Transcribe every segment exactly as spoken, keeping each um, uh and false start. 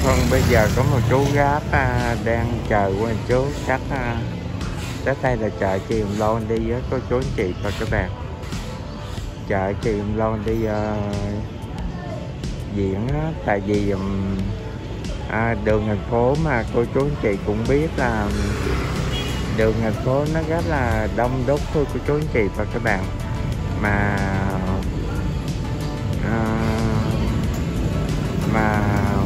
Vâng, bây giờ có một chú Grab à, đang chờ qua chú chắc à, chắc đây là chợ Chiềm Lon đi với cô chú anh chị và các bạn. Chợ Chiềm Lon đi uh, diễn á, tại vì um, à, đường thành phố mà cô chú anh chị cũng biết là đường thành phố nó rất là đông đúc thôi cô chú anh chị và các bạn, mà à, mà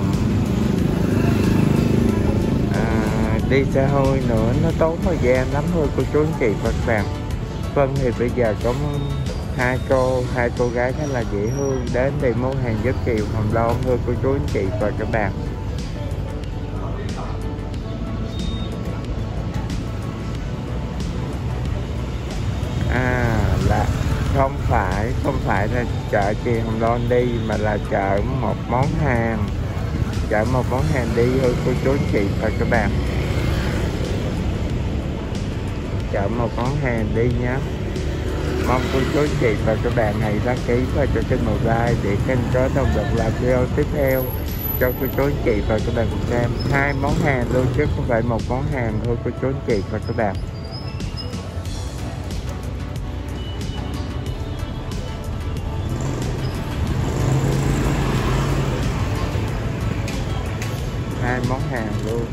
đi xe hơi nữa nó tốn thời gian lắm thôi cô chú anh chị và các bạn. Vâng, thì bây giờ có hai cô hai cô gái rất là dễ thương đến để mua hàng giúp Kiều Hồng Loan thôi cô chú anh chị và các bạn. À là không phải không phải là chợ Kiều Hồng Loan đi, mà là chợ một món hàng chợ một món hàng đi thôi cô chú anh chị và các bạn. Chợ một món hàng đi nhé. Mong cô chú anh chị và các bạn hãy đăng ký và cho kênh một like để kênh có động lực làm video tiếp theo cho cô chú anh chị và các bạn cùng xem. Hai món hàng luôn chứ không phải một món hàng thôi cô chú anh chị và các bạn. Hai món hàng luôn.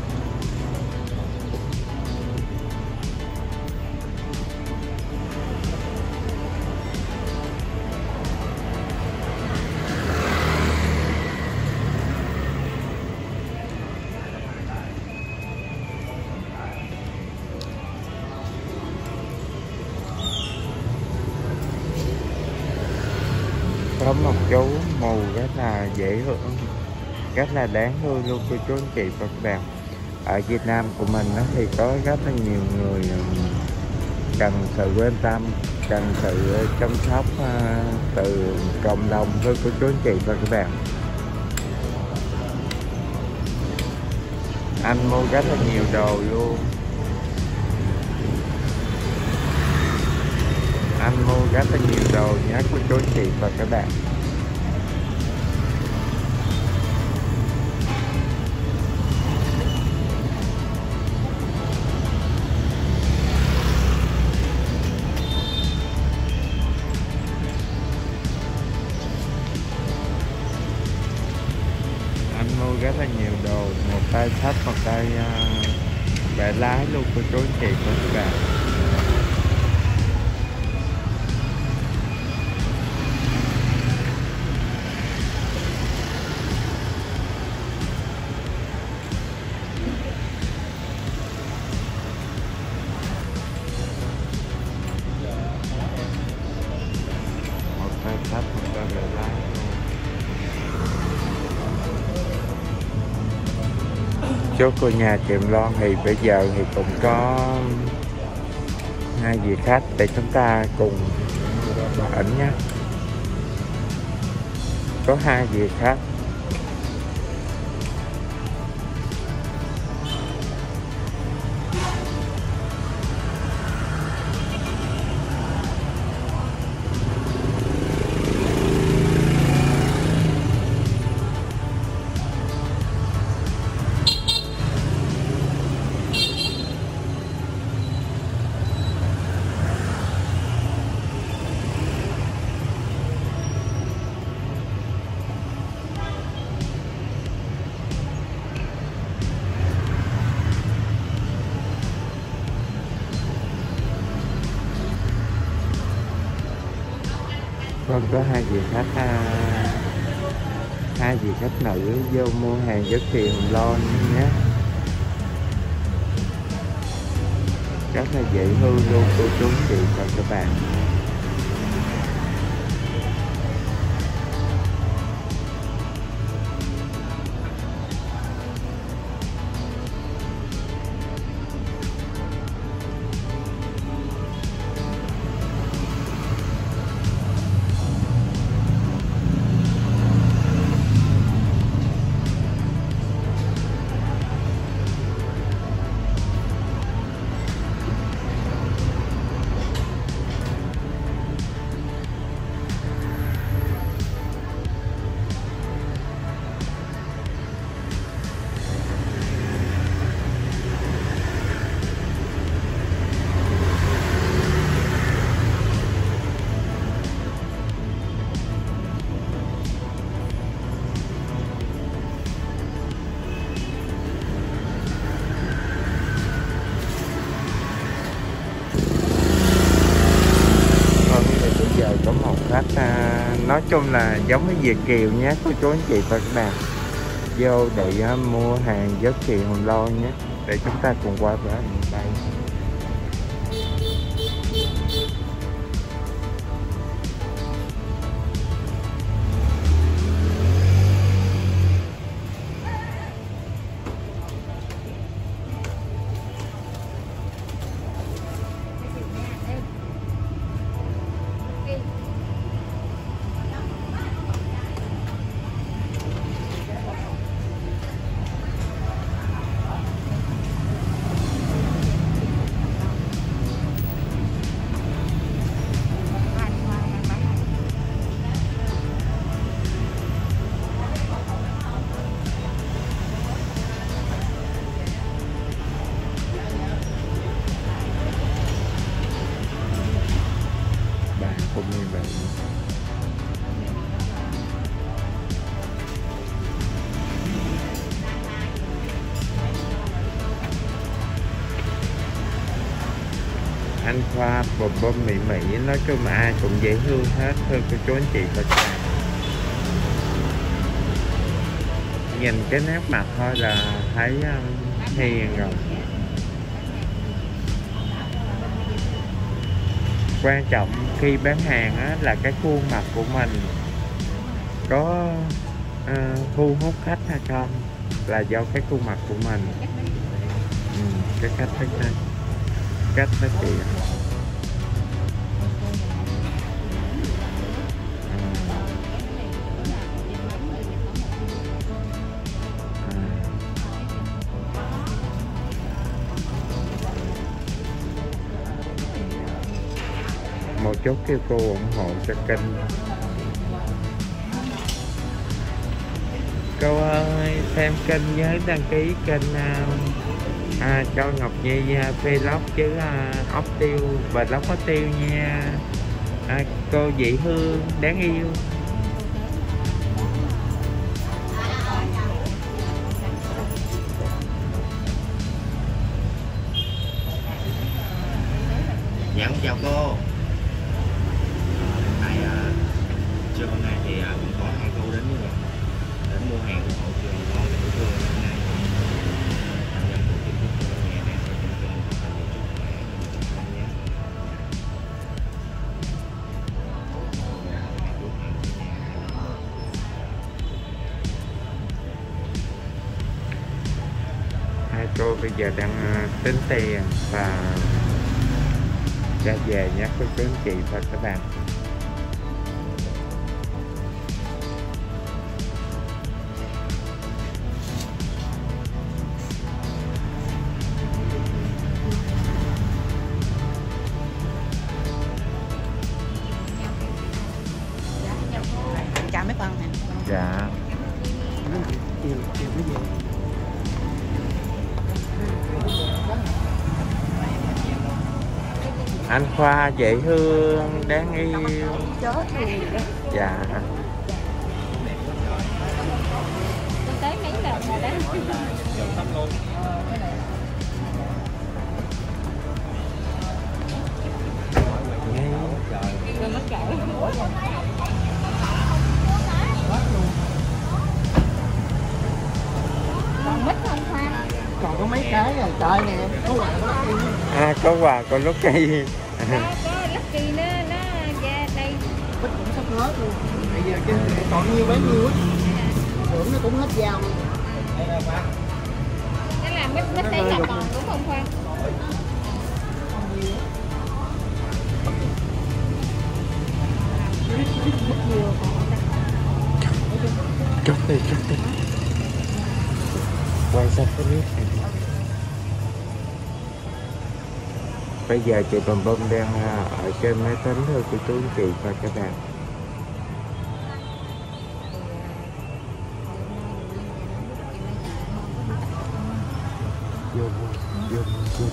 Có một chú mù rất là dễ thương, rất là đáng thương luôn cô chú anh chị và các bạn. Ở Việt Nam của mình đó thì có rất là nhiều người cần sự quan tâm, cần sự chăm sóc từ cộng đồng thôi cô chú anh chị và các bạn. Anh mua rất là nhiều đồ luôn, anh mua rất là nhiều đồ nhé cô chú anh chị và các bạn. Anh mua rất là nhiều đồ, một tay sách một tay uh, bẻ lái luôn cô chú anh chị và các bạn. Sách một tay bẻ lái luôn. Chú cô nhà Chiềm Lon thì bây giờ thì cũng có hai vị khách để chúng ta cùng ảnh nhé. Có hai vị khách. Vâng, có hai vị khách à, hai vị khách nữ vô mua hàng với Kiều Hồng Loan nhé. Rất là dễ thương luôn cô chú anh chị và các bạn. chung là giống với Việt Kiều nhé cô chú anh chị và các bạn. Vô để uh, mua hàng với Kiều Hồng Loan nhé, để chúng ta cùng qua với đây. Cũng như vậy. Anh Khoa bột bơm Mỹ Mỹ, nói chung là ai cũng dễ thương hết thôi cô chú anh chị và các bạn. Nhìn cái nét mặt thôi là thấy um, hiền rồi. Quan trọng khi bán hàng á, là cái khuôn mặt của mình có uh, thu hút khách hay không, là do cái khuôn mặt của mình. Ừ, cái cách nói chuyện, cách nói chuyện. Một chút kêu cô ủng hộ cho kênh. Cô ơi, xem kênh nhớ đăng ký kênh à, cho Ngọc Nhi vlog chứ à, ốc tiêu và lóc có tiêu nha. À, cô dễ thương đáng yêu. Dạ con chào cô. Tại uh, trưa hôm nay thì uh, cũng có hai cô đến như vậy, đến mua hàng ủng hộ trường ngon để buổi trưa hôm nay. Cảm ơn cô chúc chúc cô nghe nè, chúc cô thật là nhiều chúc khỏe nhé. Hai cô bây giờ đang uh, tính tiền và ra về nhé cô chú anh chị và các bạn. Chào mấy con nè. Dạ. Chiều chiều mới về. Anh Khoa dễ thương đáng yêu. Chó thì Dạ. tới mấy lần rồi đó. Rồi mất cỡ. Còn mít không Khoa? Còn có mấy cái rồi trời nè, có quà có Lucky. À, có quà có Lucky. Có có Lucky nó nó ra đây. Mít cũng sắp hết luôn. Bây giờ cái còn nhiêu bấy nhiêu á. Tưởng nó cũng hết dao luôn. Cái là mít mít đây là còn đúng không Khoa? Chút đi, chút đi. Quay sang cái nước này. Bây giờ chị Bầm Bông đang ở trên máy tính thôi của chú anh chị và các bạn. Vô, vô, vô.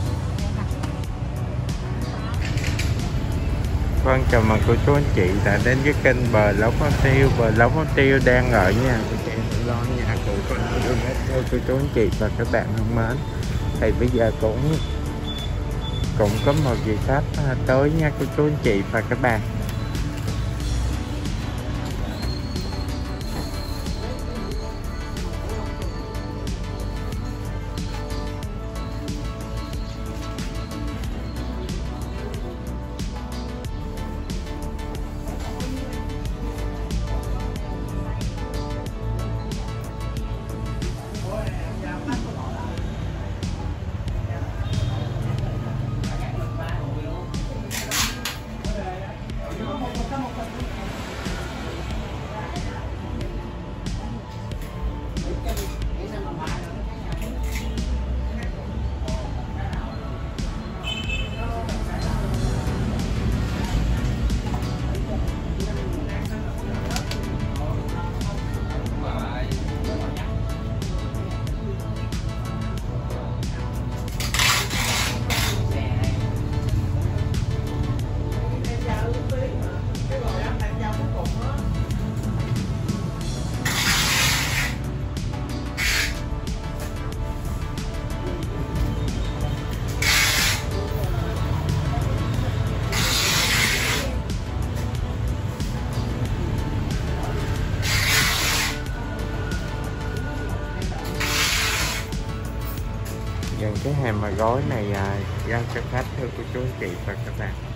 Vâng, chào mừng cô chú anh chị đã đến với kênh Bờ Lóc Hố Tiêu. Bờ Lóc Hố Tiêu đang ở nhà của chị Lo, nhà của con cô chú anh chị và các bạn thân mến. Thì bây giờ cũng cũng có một vị khách tới nha cô chú anh chị và các bạn. những cái hàng mà gói này à, giao cho khách thưa cô chú anh chị và các bạn.